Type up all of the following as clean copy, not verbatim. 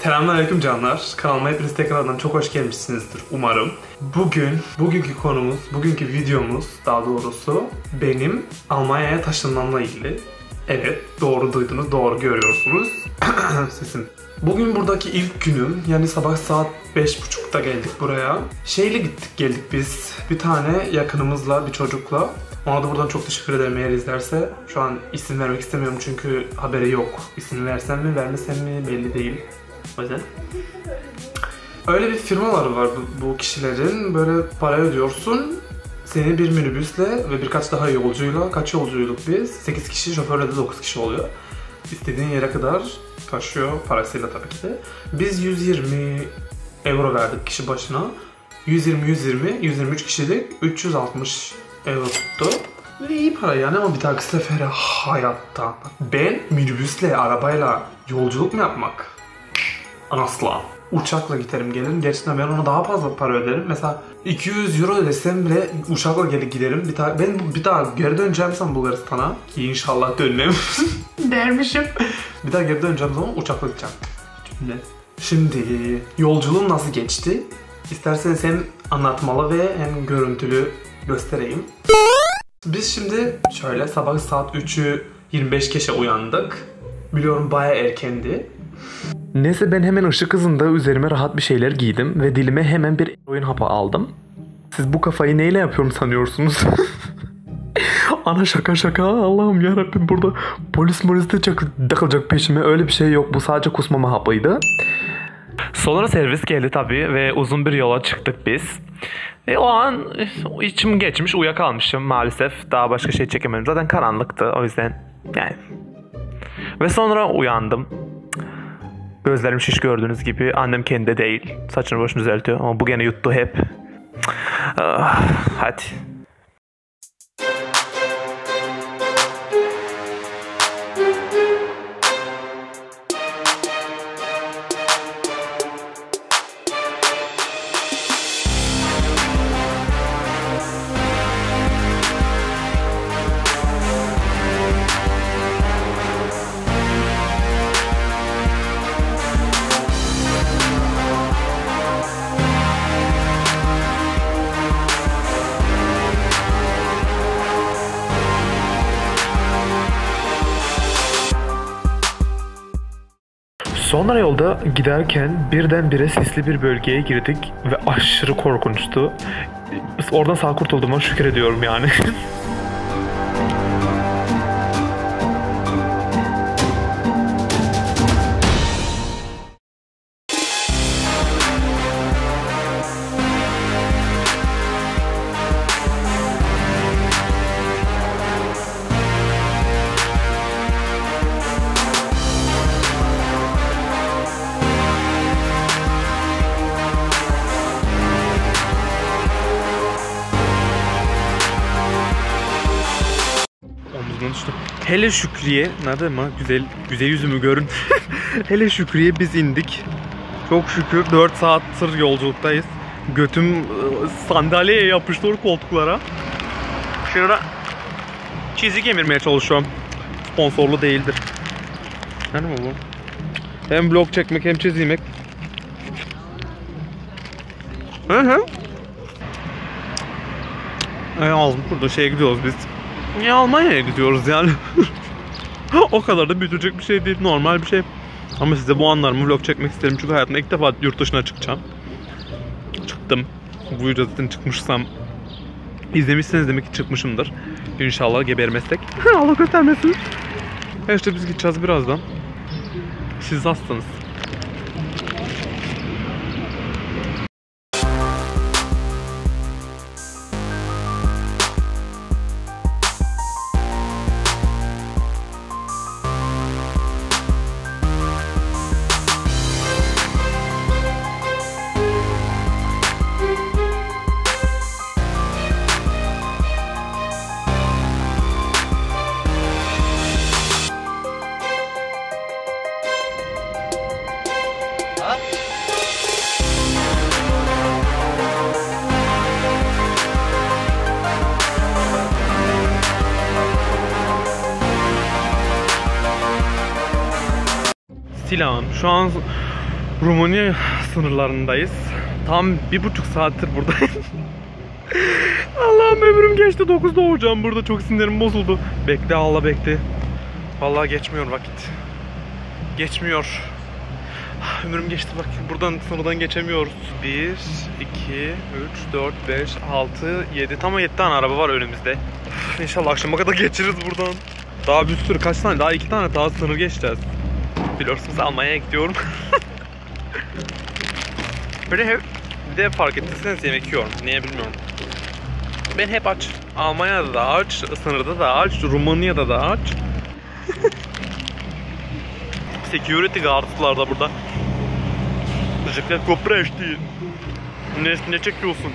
Selamünaleyküm canlar. Kanalıma hepiniz tekrardan çok hoş gelmişsinizdir umarım. Bugünkü konumuz, bugünkü videomuz daha doğrusu benim Almanya'ya taşınmamla ilgili. Evet, doğru duydunuz, doğru görüyorsunuz. Sesim. Bugün buradaki ilk günüm, yani sabah saat 5.30'da geldik buraya. Geldik biz. Bir tane yakınımızla, bir çocukla. Ona da buradan çok teşekkür ederim eğer izlerse. Şu an isim vermek istemiyorum çünkü haberi yok. İsim versem mi, vermesem mi belli değil. O yüzden. Öyle bir firmaları var bu kişilerin. Böyle para ödüyorsun. Seni bir minibüsle ve birkaç daha yolcuyla, kaç yolcuyduk biz? 8 kişi, şoförle de 9 kişi oluyor. İstediğin yere kadar taşıyor, parasıyla tabii ki de. Biz 120 euro verdik kişi başına. 123 kişilik 360 euro tuttu. Ve iyi para yani, ama bir dahaki sefere hayatta. Ben minibüsle, arabayla yolculuk mu yapmak? Asla. Uçakla giderim gelirim. Gerçekten ben ona daha fazla para öderim. Mesela 200 euro ödesem bile uçakla gelip giderim. Ben bir daha geri döneceğim Bulgaristan'a. Ki inşallah dönmem. Dermişim. Bir daha geri döneceğim zaman uçakla gideceğim. Şimdi yolculuğum nasıl geçti? İsterseniz hem anlatmalı ve hem görüntülü göstereyim. Biz şimdi şöyle sabah saat 3'ü 25 geçe uyandık. Biliyorum bayağı erkendi. Neyse ben hemen ışık hızında üzerime rahat bir şeyler giydim ve dilime hemen bir eroin hapı aldım. Siz bu kafayı neyle yapıyorum sanıyorsunuz? Ana şaka Allah'ım yarabbim, burada polis de takılacak peşime, öyle bir şey yok, bu sadece kusmama hapıydı. Sonra servis geldi tabii ve uzun bir yola çıktık biz. O an içim geçmiş, uyuyakalmışım maalesef, daha başka şey çekemedim, zaten karanlıktı o yüzden yani. Ve sonra uyandım. Gözlerim şiş gördüğünüz gibi. Annem kendi değil. Saçını başını düzeltiyor ama bu gene yuttu hep. Hadi. Sonra yolda giderken birdenbire sisli bir bölgeye girdik ve aşırı korkunçtu. Oradan sağ kurtulduğuma şükür ediyorum yani. Hele Şükriye, nerede mi? Güzel yüzümü görün. Hele Şükriye biz indik. Çok şükür 4 saattir yolculuktayız. Götüm sandalyeye yapıştı koltuklara. Şurada çizik emirmeye çalışıyorum. Sponsorlu değildir. Yani mi bu? Hem vlog çekmek hem çizmek. Ağzım burada şeye gidiyoruz biz. Ya Almanya'ya gidiyoruz yani. O kadar da büyütecek bir şey değil, normal bir şey. Ama size bu anlarımı vlog çekmek isterim çünkü hayatımda ilk defa yurt dışına çıkacağım. Çıktım. Bu videoda zaten çıkmışsam izlemişseniz demek ki çıkmışımdır. İnşallah gebermezsek. Allah göstermesin. İşte biz gideceğiz birazdan. Siz nasılsınız? silahım. Şu an Rumanya sınırlarındayız. Tam 1,5 saattir buradayım. Allah'ım ömrüm geçti. 9'da olacağım burada. Çok sinirim bozuldu. Bekle Allah bekle. Vallahi geçmiyor vakit. Geçmiyor. Ömrüm geçti bak. Buradan sınırdan geçemiyoruz. 1, 2, 3, 4, 5, 6, 7. Tam 7 tane araba var önümüzde. İnşallah akşama kadar geçeriz buradan. Daha bir sürü kaç tane? Daha 2 tane daha sınır geçeceğiz. Biliyorsunuz Almanya'ya gidiyorum. Bir de fark ettiyseniz yemek yiyorum. Niye bilmiyorum. Ben hep aç. Almanya'da da aç, sınırda da aç, Rumanya'da da aç. Security guardlar da burada. Diyecekler kopreşti. Ne çekiyorsun?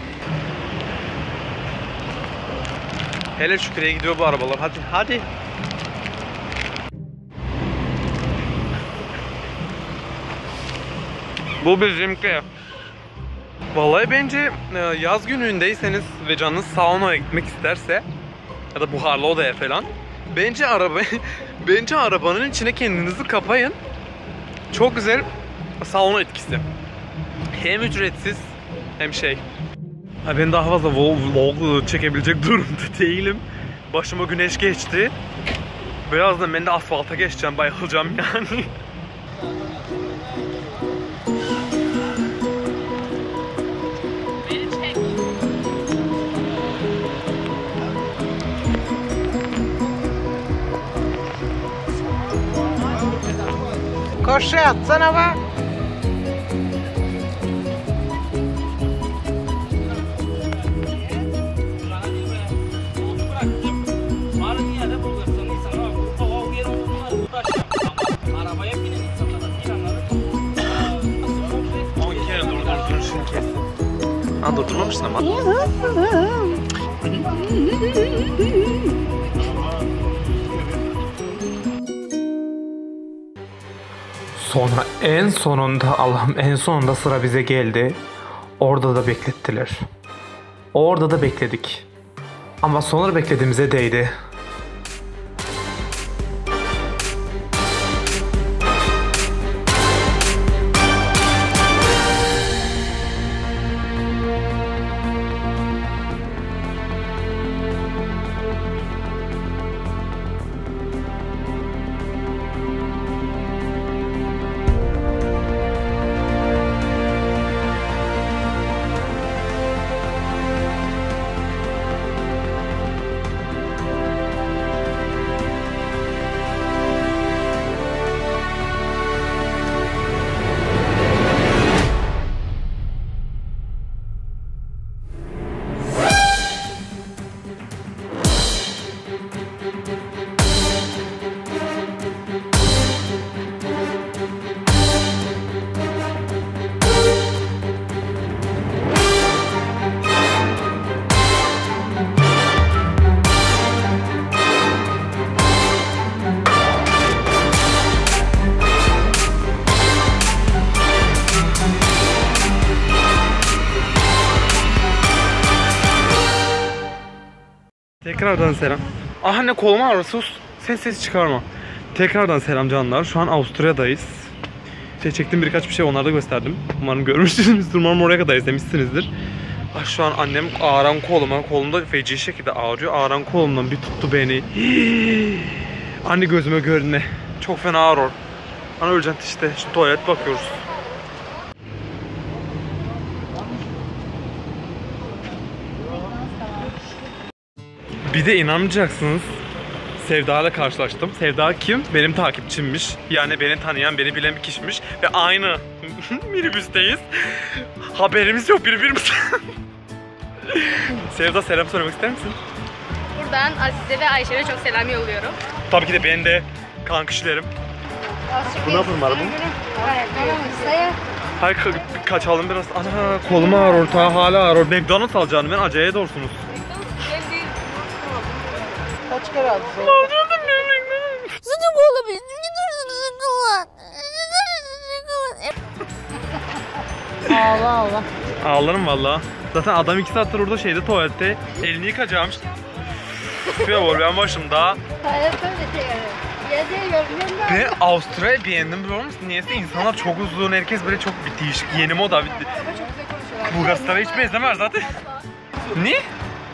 Hele şükür'e gidiyor bu arabalar. Hadi. Bu bizimki. Vallahi bence yaz günündeyseniz ve canınız saunaya gitmek isterse ya da buharlı odaya falan, bence arabanın içine kendinizi kapayın. Çok güzel sauna etkisi. Hem ücretsiz hem şey. Ben daha fazla vlog çekebilecek durumda değilim. Başıma güneş geçti. Birazdan ben de asfalta geçeceğim, bayılacağım yani. Koşu atsana bak. Ha, durdurmamışsın ama. Sonra en sonunda, Allah'ım, en sonunda sıra bize geldi. Orada da beklettiler. Orada da bekledik. Ama sonra beklediğimize değdi. Tekrardan selam. Ah ne koluma ağrı, sus. Sen ses çıkarma. Tekrardan selam canlar. Şu an Avusturya'dayız. Çektim birkaç bir şey, onları da gösterdim. Umarım görmüşsünüzdür. Umarım oraya kadar izlemişsinizdir. Ah, şu an annem ağrım kolumda feci şekilde ağrıyor. Ağrım kolumdan bir tuttu beni. Anne gözüme görünme. Çok fena ağrıyor. Ana öleceksin işte. Şimdi tuvalet bakıyoruz. Bir de inanmayacaksınız, Sevda ile karşılaştım. Sevda kim? Benim takipçimmiş. Yani beni tanıyan, beni bilen bir kişiymiş. Ve aynı minibüsteyiz. Haberimiz yok birbirimize. Sevda, selam söylemek ister misin? Buradan Azize ve Ayşe'ye çok selam yolluyorum. Tabii ki de ben de kankişlerim. Bu ne yapalım arabam? Hayır, kaçalım biraz. Ana kolum ağrıyor, hala ağrıyor. McDonald's alacağım ben, acele doğrusunuz. Kaç kere aldın? Sıcak olabilir. Allah. Ağlarım valla. Zaten adam 2 saattir orada şeyde, tuvalette elini yıkacağım. Ben başımda. Ve Avustralya'yı beğendim biliyor musun? Niyeyse insanlar çok uzun, herkes böyle çok bir değişik, yeni moda. Bulgaristan'a hiç benzemez zaten. Ne? Şeyci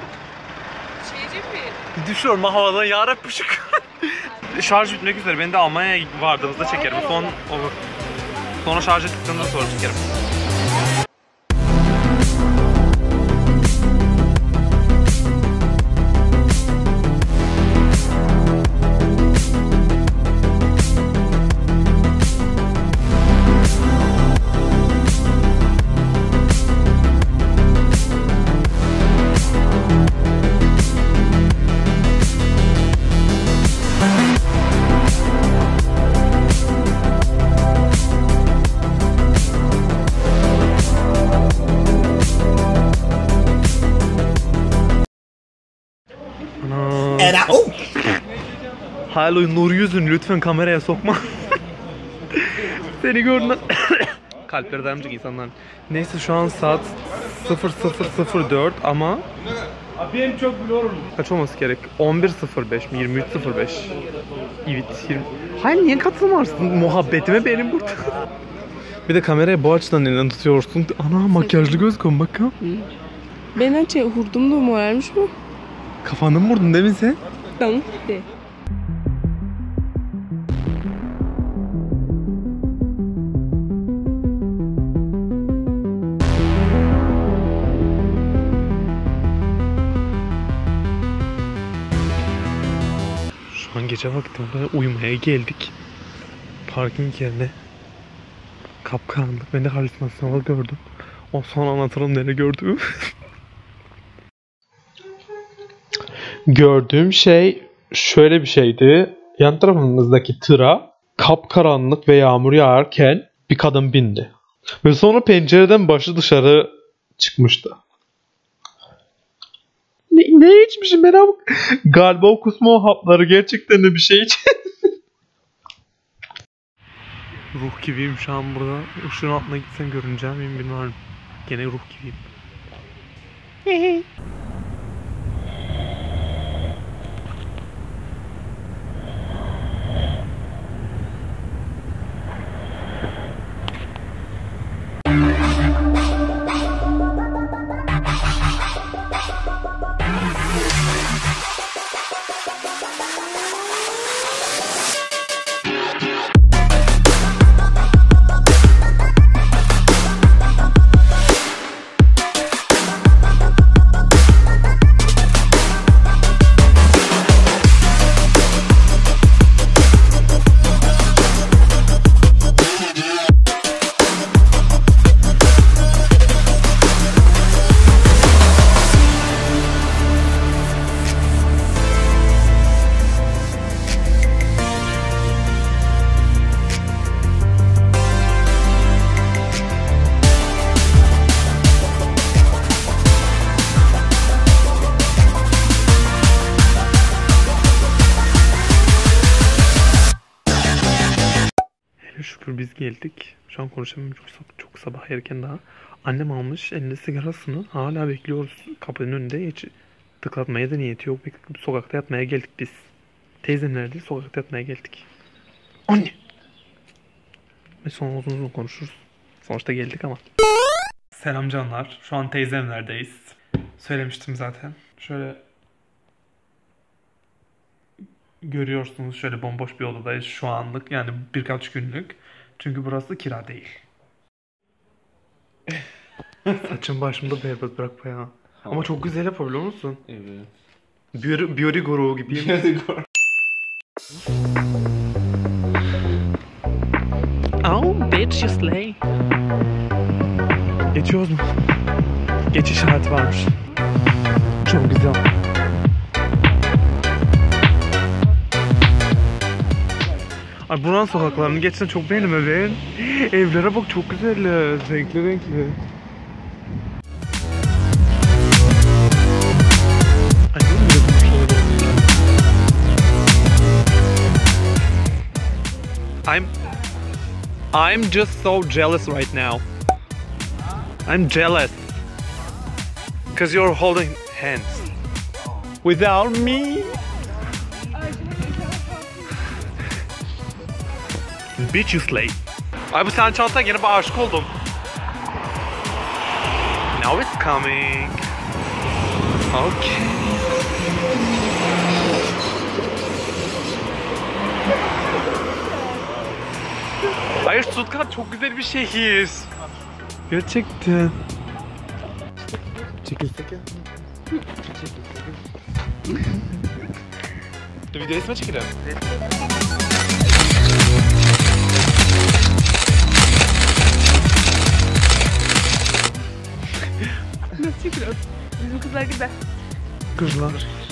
mi? Düşüyorum havadan yarabbim ışık. Şarj bitmek üzere. Ben de Almanya'ya vardığımızda çekerim. Sonra şarj ettikten sonra çekerim. Hallo Nur yüzün lütfen kameraya sokma. Seni gördüm. Kalpleri dayanacak insanlar. Neyse şu an saat 00:04 ama benim çok biliyorum. Kaç olması gerek? 11:05 mi? 23:05. Evet. 20. Hayır niye katılmazsın? Muhabbetime benim burada. Bir de kamerayı bu açıdan elinden tutuyorsun. Ana makyajlı göz koy bakalım. Ben hurdum da morarmış mı? Kafanı mı vurdun değil mi sen? Tamam. De. Şu an gece vakti uyumaya geldik. Parking yerine. Kapkaranlık. Ben de halüsinasyonlar gördüm. O son anlatırım nereye gördüğümü. Gördüğüm şey şöyle bir şeydi. Yan tarafımızdaki tıra kapkaranlık ve yağmur yağarken bir kadın bindi. Ve sonra pencereden başı dışarı çıkmıştı. Ne içmişim ben ama? Galiba o kusma hapları gerçekten de bir şey için. Ruh gibiyim şu an burada. Işığın altına gitsem görüneceğim miyim bilmiyorum. Gene ruh gibiyim. Şükür biz geldik. Şu an konuşamıyorum çok sabah erken daha. Annem almış elinde sigarasını. Hala bekliyoruz. Kapının önünde hiç tıklatmaya da niyeti yok. Sokakta yatmaya geldik biz. Teyzemlerde sokakta yatmaya geldik. Anne! Ve sonra uzun konuşuruz. Sonuçta geldik ama. Selam canlar. Şu an teyzemlerdeyiz. Söylemiştim zaten. Şöyle görüyorsunuz şöyle bomboş bir odadayız şu anlık. Yani birkaç günlük. Çünkü burası kira değil. Saçım başımda berbat bırakma ya. Ama çok güzel yapabiliyor musun? Evet. Beauty guru gibiyim. Oh bitch you slay. Geçiyoruz mu? Geçiş işareti varmış. Çok güzel. Ay buranın sokaklarını geçten çok beğendim ben. Evlere bak çok güzel, renkli renkli. I'm just so jealous right now. I'm jealous. Because you're holding hands. Without me. Bitch you slay. Ay bu sen çanta yine bir aşık oldum. Now it's coming. Okay. Hayır, Stuttgart çok güzel bir şehir. Gerçekten. Çekilsek ya. Video isme çekelim. Nasıl çekiyoruz? Bizim kızlar gibi. Kızlar.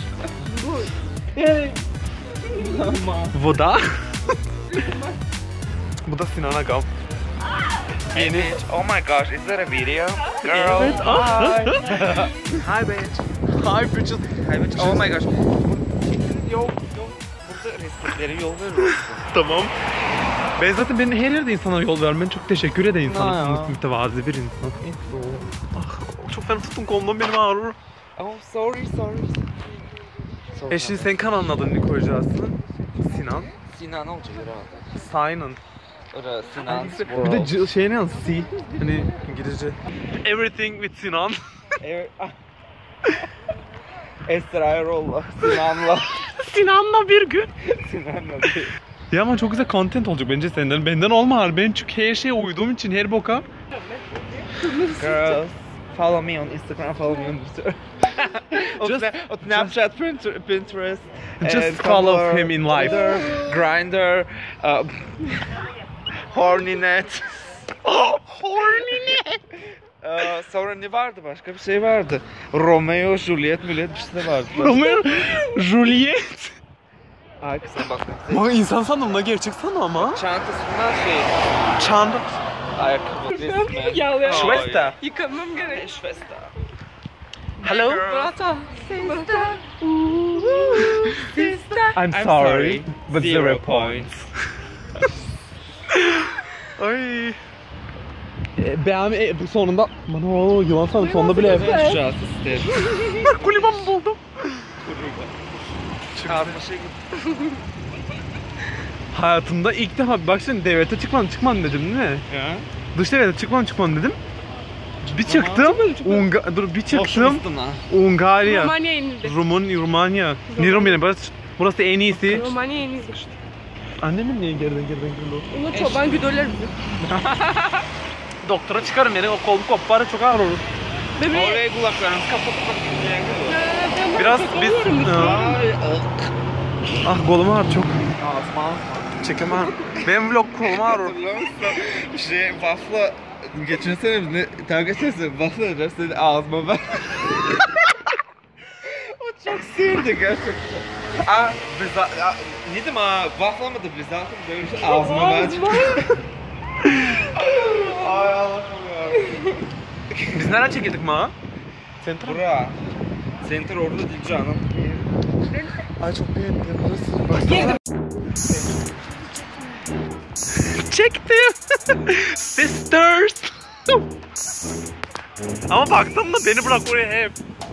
Voda. Bu da Sinan Agam. Yeni. Oh my gosh, is that a video? Girl. Evet. Hi. Hi bitch. Hi bitches. Hi bitch. Oh my gosh. Yok. Burada resimleri yol veriyorsun. Tamam. Ben zaten her yerde insana yol vermem. Ben çok teşekkür ederim Ya. insana. Mütevazi bir insan. Ah, çok fena tuttum kolumdan, benim ağrır. Oh sorry. Şimdi sen kanalın adını ne koyacaksın? Sinan. Sinan olacak herhalde. Sinan. Öyle Sinan Bir de şey ne yalnız? C. Hani İngilizce. Everything with Sinan. Evet. Esra Erol'la, Sinan'la. Sinan'la bir gün. Sinan'la bir. Ya ama çok güzel content olacak bence senden. Benden olmaz. Ben çünkü her şeye uyduğum için her boka. Girls, follow me on Instagram, follow me on Twitter. on Snapchat, Pinterest. Just follow him in life. Grindr, Hornynet. Hornynet. Sonra ne vardı, başka bir şey vardı. Romeo, Juliet, bir şey de vardı. Romeo, Juliet. Ay kızım bak. Ama insan sandım da gerçek sandım ama. Çantasından şey. Çanta. Ayakkabı resmi. Yağlıyor. Schwester. Yıkamam gerek. Schwester. Hello. Brata. I'm sorry, but 0 points. Ay. Ben bu sonunda bana o yılan sandım sonunda bile. Şahsı istedim. Kulübamı buldum. Karmaşa gibi. Hayatımda ilk defa bak şimdi devlete çıkmam dedim değil mi? Ya. Dış devlete çıkmam dedim. Bir çıktım. Bir çıktım. Ungarya. Romanya yenildi. Rumanya. Ne Romanya? Burası en iyisi. Romanya yenildi. Annemin niye geriden oldu? Onu çoban güdürler bizi. Doktora çıkarım yani, o kolum kopar çok ağır olur. Bebeği. Oraya kulaklarınızı kapatıp Biraz biz... Ah kolum ağır çok. Ağzıma Çekemem. Benim vlog kolum ağır. şey waffle geçen sene mi ne dalga geçersin waffle edeceğiz dedi ağzıma ver. O çok sinirdi gerçekten. Aa biz ne dedim waffle mıdır biz zaten böyle bir şey ağzıma ver. Ay Allah'ım ya. Biz nereden çekildik ma? Center. Bura. Center orada değil canım. Ay çok beğendim burası. Çektim. Sisters. Ama baktım da beni bırak oraya hep.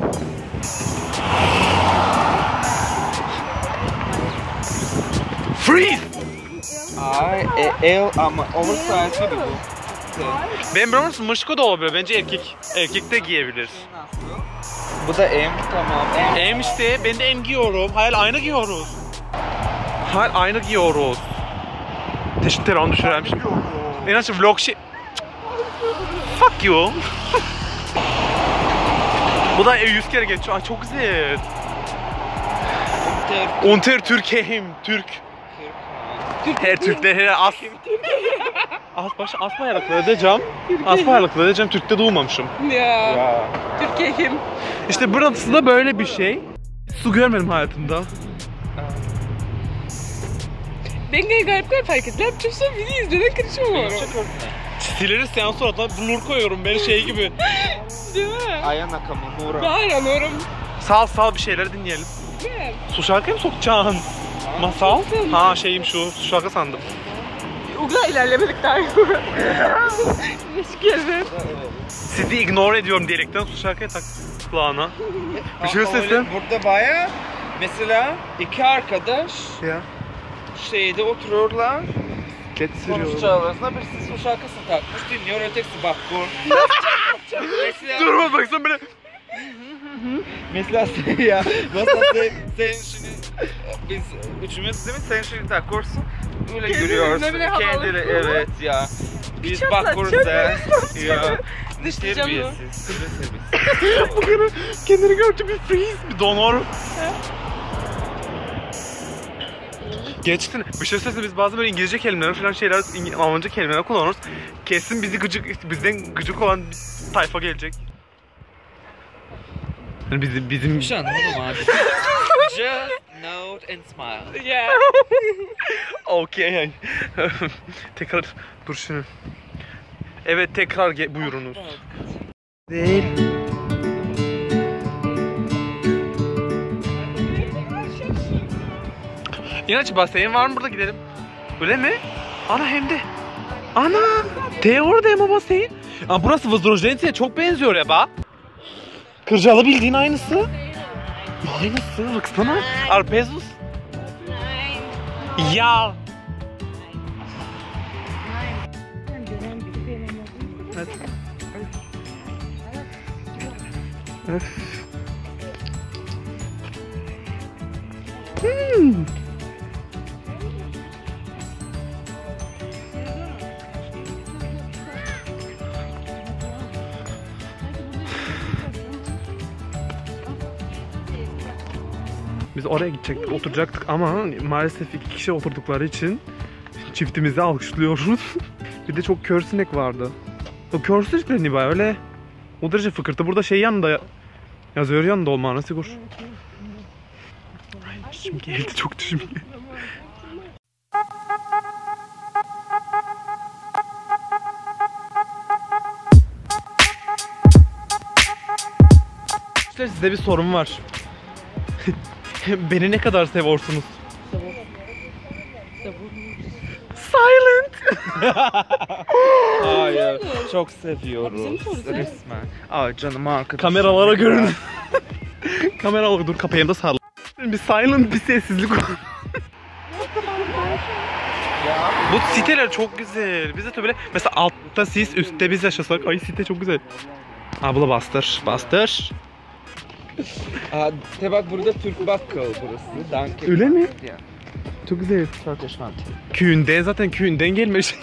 Freeze. Ay el ama oversize gibi bu. Ben biliyor musun, mışko da olabilir. Bence erkek de giyebilir. Bu da M tamam. M işte, ben de M giyiyorum. Hayal aynı giyiyoruz. Hayal aynı giyiyoruz. Teşekkür ederim, düşüreyim şimdi. İnançlı vlog şey... Fuck you. Bu da 100 kere geçiyor. Ay çok güzel. Unter Türk'eyim. Türk. Her Türkler her as. Asma ayakları edeceğim. Asma ayakları edeceğim. Türk'te doğmamışım. Ya. Türkiye kim? İşte burası da böyle bir şey. Su görmedim hayatımda. Ben garip hareketler yapacağım, sonra beni izleden karışamıyorum. Sileriz seans sonra blur koyuyorum ben şey gibi. Değil mi? Aya Nakamura. Ben anlıyorum. Sal bir şeyler dinleyelim. Ne? Su şarkıyı mı sokacaksın? Masal? Ha şeyim şu, su şarkı sandım. O kadar ilerlemedik daha. Teşekkür Sizi ignore ediyorum diyerekten su şarkıya tak kulağına. Bir şey sesim. Burada baya mesela iki arkadaş Ya. şeyde oturuyorlar. bisiklet sürüyor. Konuşacağız arasında birisi su şarkısını takmış dinliyor, ötekisi bakıyor. Mesela... Dur baksana böyle. Mesela ya, mesela sen şimdi biz üçümüz değil mi? Sen şimdi takıyorsun, öyle görüyorsun. Kendine evet ya. Biz bakıyoruz da ya. Terbiyesiz. Bu kadar kendini gördü bir freeze, bir donor. Gerçekten bir şey söylesene biz bazen böyle İngilizce kelimeler falan şeyler, Almanca kelimeler kullanıyoruz. Kesin bizden gıcık olan bir tayfa gelecek. Yani bizim... Bir şey anlamadım abi. Just note and smile. Yeah. Okey yani. Tekrar dur şimdi. Evet tekrar buyurunuz. Değil. İnaç baseyin var mı burada gidelim? Öyle mi? Ana hem de. Ana! De orada mı baseyin? Aa, burası Vozdrojenice'ye çok benziyor ya ba. Kırcalı bildiğin aynısı. Aynısı baksana. Arpezus. Ya. Evet. Evet. Biz oraya gidecektik, oturacaktık ama maalesef 2 kişi oturdukları için çiftimizi alkışlıyoruz. Bir de çok kör sinek vardı. O kör sinekler ne baya öyle o derece fıkırtı. Burada şey yanında yazıyor, yanında olmağına sigur. Ay dişim geldi, çok dişim geldi. Size bir sorum var. Beni ne kadar seviyorsunuz? Silent. Hayır, çok seviyoruz resmen. Ay canım arkadaşım. Kameralara görün. Kameralara dur, kapayım da sağlam. Bir silent, bir sessizlik. Bu siteler çok güzel. Bize de böyle mesela altta siz, üstte biz yaşasak. Ay site çok güzel. Abla bastır, bastır. Aa, bak burada Türk bakkal burası. Danke. Öyle mi? Ya. Çok güzel. Turkish market. Küğünden zaten küğünden gelmiş.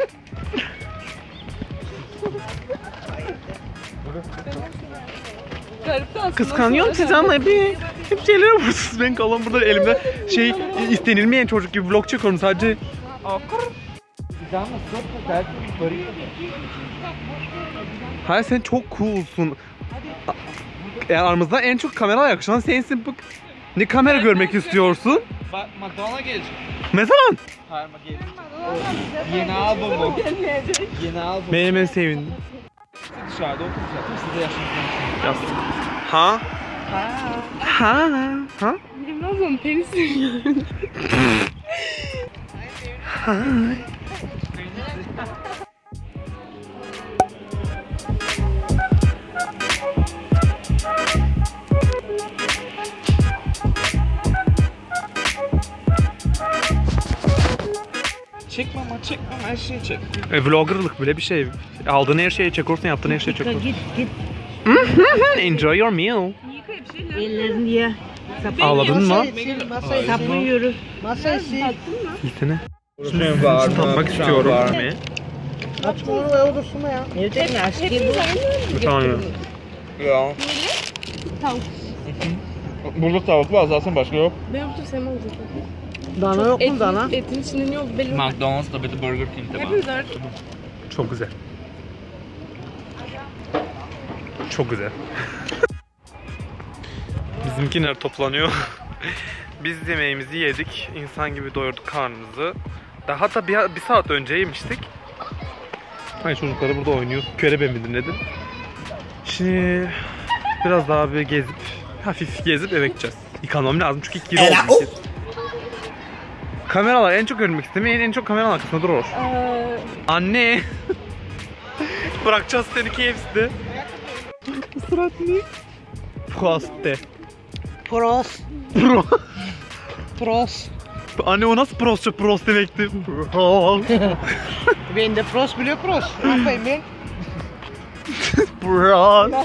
Kıskanıyorum sizi ama hep şeyler yapıyorsunuz. Ben kalan burada elimde şey istenilmeyen çocuk gibi vlog çekiyorum sadece. Hayır sen çok coolsun. Yani aramızda en çok kamera yakışan sensin. Ne kamera görmek istiyorsun? Bak Madonna gelecek. Ne zaman? Hayır gelecek. Yeni album. Yeni album. Benim en sevindim. Dışarıda oturacak. Siz de yaşınızdan. Yastık. Ha? Ha? Ha? Benim ablam penis sürüyor. Çekmem her şeyi çek. Vloggerlık böyle bir şey. Aldığın her şeyi çekiyorsun, yaptığın her şeyi çekiyorsun. Git. Enjoy your meal. Ellerini ye. Ağladın mı? Masayı sapın yürü. Masayı sil. Silsene. Şunun var mı? Tatmak istiyorum. Ne? Aç bunu ve odasına ya. Nerede mi aşkı bu? Bir tane. Ya. Tavuk. Burada tavuk var zaten başka yok. Ben bu tür sevmem zaten. Dana yok mu dana? Etin içinde ne oldu belli. McDonald's'ta bir de Burger King'de var. Hepimiz var. Çok güzel. Çok güzel. Bizimkiler toplanıyor. Biz yemeğimizi yedik. İnsan gibi doyurduk karnımızı. Daha da bir saat önce yemiştik. Hani çocukları burada oynuyor. Körebe midir nedir? Şimdi biraz daha bir gezip, hafif gezip eve gideceğiz. Yıkanmam lazım çünkü 2 kilo oldu. Kameralar en çok görmek istemeyen en çok kameranın arkasında durur. Anne. Bırakacağız seni KFC'de. Surat ne? Proste. Pros. Pro. Pros. Anne o nasıl Prost demekti? Ben de Prost biliyor Prost. Ne yapayım ben? Prost.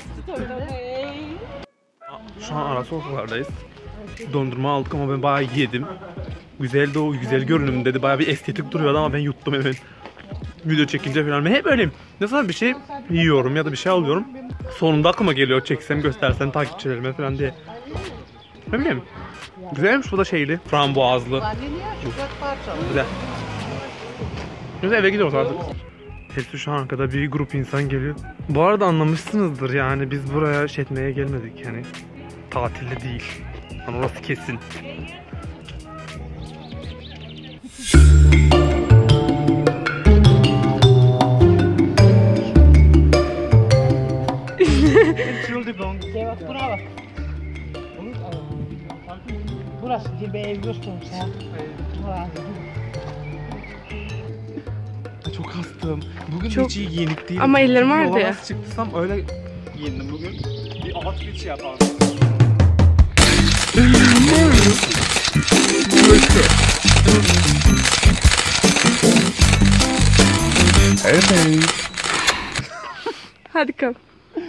Şu an ara sokaklardayız. Dondurma aldık ama ben bayağı yedim. Güzel de o güzel görünüm dedi. Bayağı bir estetik duruyordu ama ben yuttum hemen. Video çekince falan. Ben hep öyleyim. Ne zaman bir şey yiyorum ya da bir şey alıyorum. Sonunda aklıma geliyor çeksem göstersem takipçilerime falan diye. Ne bileyim. Güzelmiş bu da şeyli. Frambuazlı. Güzel. Güzel eve gidiyoruz artık. Hepsi şu an arkada bir grup insan geliyor. Bu arada anlamışsınızdır yani biz buraya etmeye gelmedik yani. Tatilde değil. Yani orası kesin. Bak buna bak. Burası diye bir ev göstereyim sana. Çok hastım. Bugün Çok... hiç iyi giyinik değil. Ama ellerim vardı ya. Nasıl çıktıysam öyle giyindim bugün. Bir outfit şey yapalım. Evet. Hadi kal.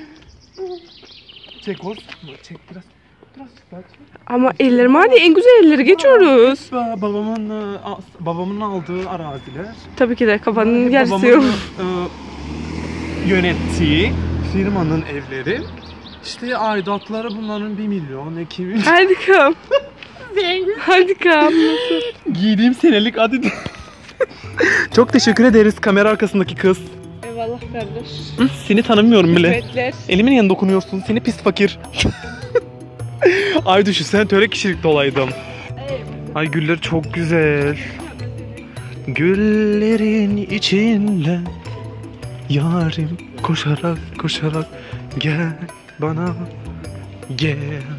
Çek olsun. Çek biraz. Ama ellerim hadi en güzel elleri geçiyoruz. Babamın aldığı araziler. Tabii ki de kafanın yarısı yok. Babamın yönettiği firmanın evleri. İşte aidatları bunların 1 milyon, 2 milyon. Hadi kal. Hadi kal. Giydiğim senelik adet. Çok teşekkür ederiz kamera arkasındaki kız. Eyvallah kardeş. Seni tanımıyorum bile. Hizmetler. Elimin yanında dokunuyorsun. Seni pis fakir. Ay düşünsene töre kişilikte olaydım. Ay güller çok güzel. Güllerin içinde yarim koşarak koşarak gel bana gel.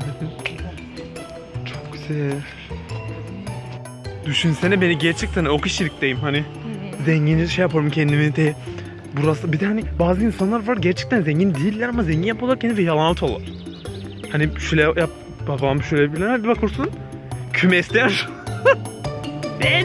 Çok güzel. Düşünsene beni gerçekten o kişilikteyim hani. Zengin şey yaparım kendimi de. Burası bir de hani bazı insanlar var gerçekten zengin değiller ama zengin yapıyorlar kendini ve yalan atıyorlar. Hani şöyle yap babam şöyle bir bakırsın kümesler. Ben.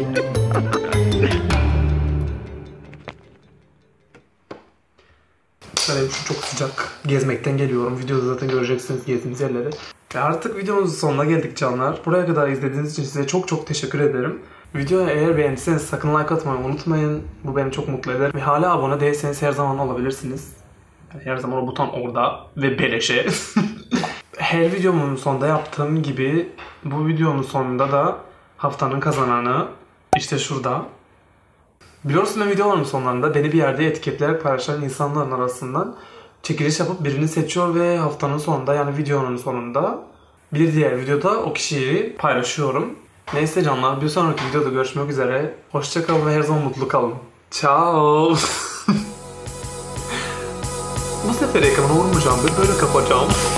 Benim şu çok sıcak gezmekten geliyorum. Videoda zaten göreceksiniz gezdiğimiz yerleri. Ve artık videomuzun sonuna geldik canlar. Buraya kadar izlediğiniz için size çok teşekkür ederim. Videoyu eğer beğendiyseniz sakın like atmayı unutmayın. Bu beni çok mutlu eder. Ve hala abone değilseniz her zaman olabilirsiniz. Yani her zaman o buton orada ve beleşe. Her videomun sonunda yaptığım gibi bu videonun sonunda da haftanın kazananı işte şurada. Biliyorsun ben videolarımın sonlarında beni bir yerde etiketleyerek paylaşan insanların arasından çekiliş yapıp birini seçiyor ve haftanın sonunda yani videonun sonunda bir diğer videoda o kişiyi paylaşıyorum. Neyse canlar bir sonraki videoda görüşmek üzere. Hoşça kalın ve her zaman mutlu kalın. Ciao. Bu sefer ekranı vurmayacağım. Böyle kapatacağım.